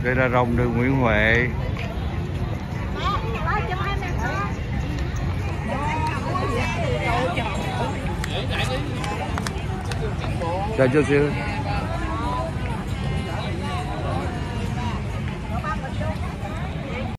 Đây là rồng đường Nguyễn Huệ. Chờ chút xíu.